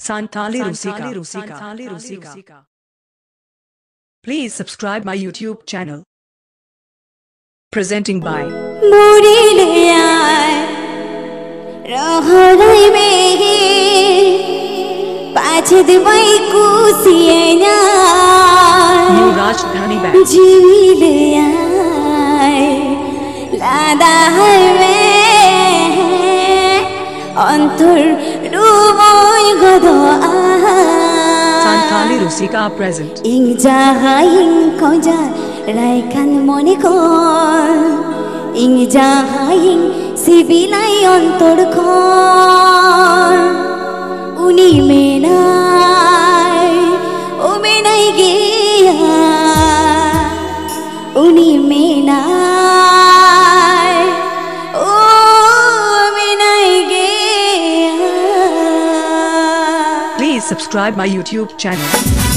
Santali Rusika. Please subscribe my YouTube channel. Presenting by New Rajdhani Band. Santali Rusika present. Ing jahaing koja raikan monikon. Ing jahaing sibilai ontor kon. Uni menai, o menai geya. Uni menai, o menai geya. Please subscribe my YouTube channel.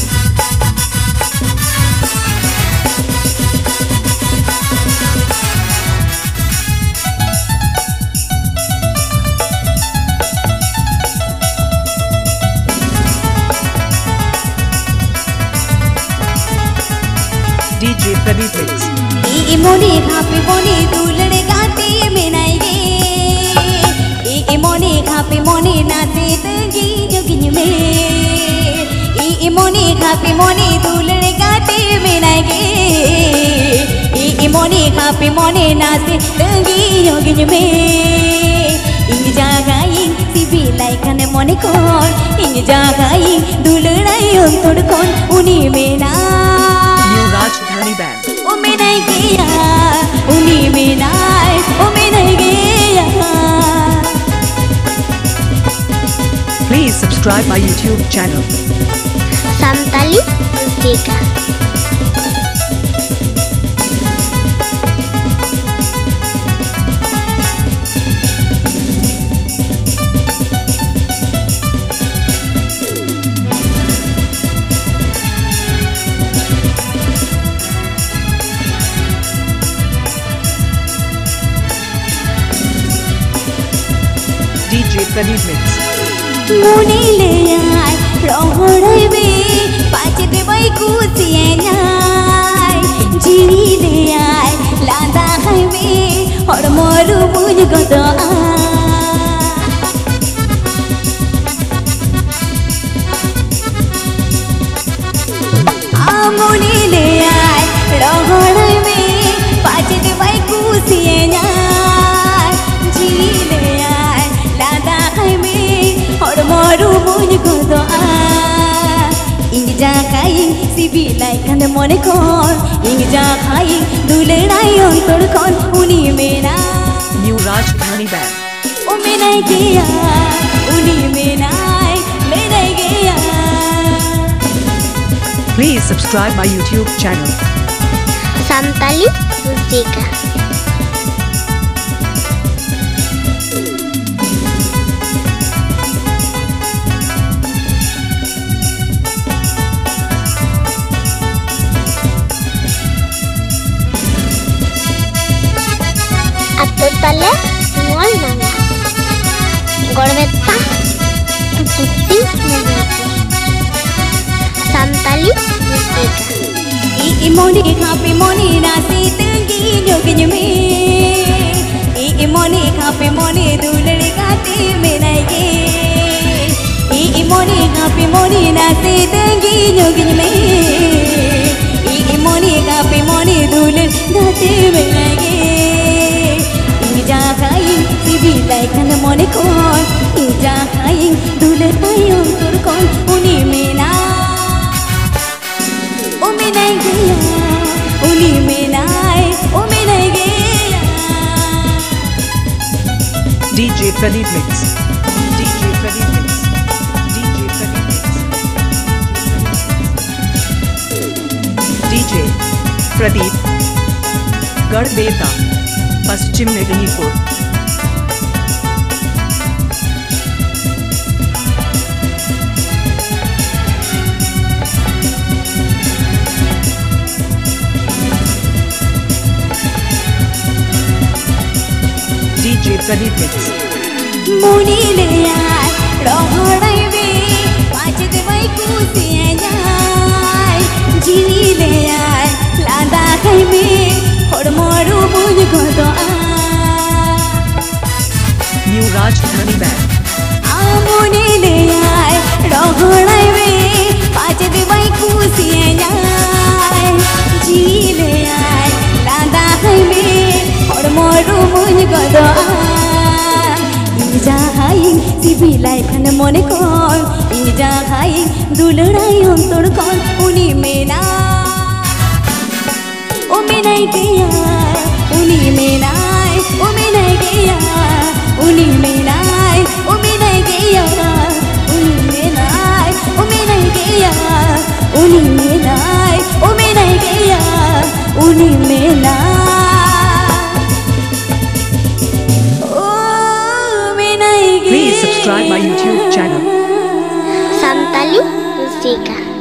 DJ Pradeep Mix. Moni happy moni dulade gaate menaige. Moni happy moni naate tangi jogin me. Moni happy moni dulade gaate menaige. Moni happy moni naate tangi jogin me. Ing jagaing sibilai kan moni kon. Ing jagaing dulai ontor kon uni mena. New Rajdhani Band. O menai geya, uni menai, o menai geya. Please subscribe my YouTube channel. Santali Rusika. DJ Pradeep Mix. Muni le ay, rohorai be, pache de bai kusiye nyai. Jiri le ay, lada hai be, or moru buj godo Muni le ay, rohorai be, pache de bai kusiye nyai. Jiri le ay, lada hai be, or moru buj godo Ing jakaing sibilai kan mone kon. Ing jakaing dulai ontor kon uni mena. New Rajdhani Band. O menai geya, uni menai, menai geya. Please subscribe my YouTube channel. Santali Rusika. Atotale Mall Nanga. Gorbetta Tutsi Nanga. Santali Rusika. Moni happy moni nasi tangi jogin me. Moni happy moni dulade gaate menai ge. Moni happy moni nasi tangi jogin me. Moni happy moni dulade gaate menai ge. Ing jakaing sibilai kan moni kon. Ing jakaing dulai ontor kon uni mena. O menai geya, uni menai, o menai geya. DJ Pradeep Mix. DJ Pradeep Mix. DJ Pradeep Mix. DJ Pradeep. Garbeta. Paschim Medinipur. DJ Pradeep Mix. Muni le ay, rohorai be, पाँच दवाई कुसिया जिले लादा खाइमे हरमरू मुझ गदो New Rajdhani Band. आमुने ले आए रगड़ाई में पाँच दवाई कुसिया जिले लादा खाइमे हरमरू मुझ गदो जाहाई सिबिलाई फान मने कौन इन जाहाई दुलड़ाई अंतर कौन उनी मेना ओ मेनाई गया उनी मेनाई ओ मेनाई गया उनी मेनाई ओ मेनाई गया उनी मेनाई ओ मेनाई गया उनी मेनाई ओ मेनाई गया उनी मेनाई Please subscribe my YouTube channel. Santali Rusika.